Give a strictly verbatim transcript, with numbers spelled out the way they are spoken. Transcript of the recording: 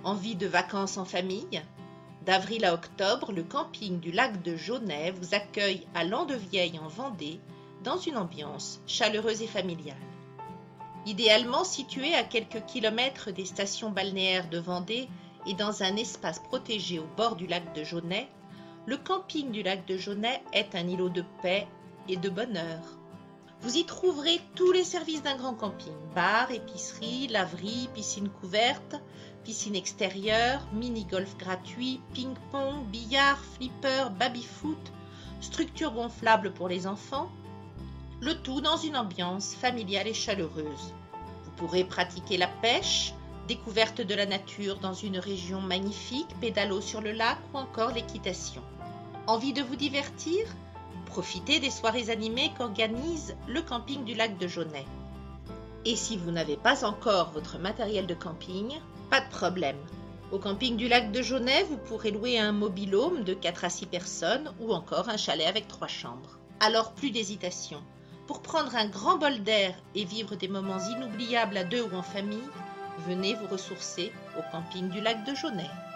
Envie de vacances en famille? D'avril à octobre, le camping du lac de Jaunay vous accueille à Landevieille en Vendée dans une ambiance chaleureuse et familiale. Idéalement situé à quelques kilomètres des stations balnéaires de Vendée et dans un espace protégé au bord du lac de Jaunay, le camping du lac de Jaunay est un îlot de paix et de bonheur. Vous y trouverez tous les services d'un grand camping: bar, épicerie, laverie, piscine couverte, piscine extérieure, mini-golf gratuit, ping-pong, billard, flipper, baby-foot, structure gonflable pour les enfants, le tout dans une ambiance familiale et chaleureuse. Vous pourrez pratiquer la pêche, découverte de la nature dans une région magnifique, pédalo sur le lac ou encore l'équitation. Envie de vous divertir? Profitez des soirées animées qu'organise le camping du lac de Jaunay. Et si vous n'avez pas encore votre matériel de camping, pas de problème. Au camping du lac de Jaunay, vous pourrez louer un mobil-home de quatre à six personnes ou encore un chalet avec trois chambres. Alors plus d'hésitation. Pour prendre un grand bol d'air et vivre des moments inoubliables à deux ou en famille, venez vous ressourcer au camping du lac de Jaunay.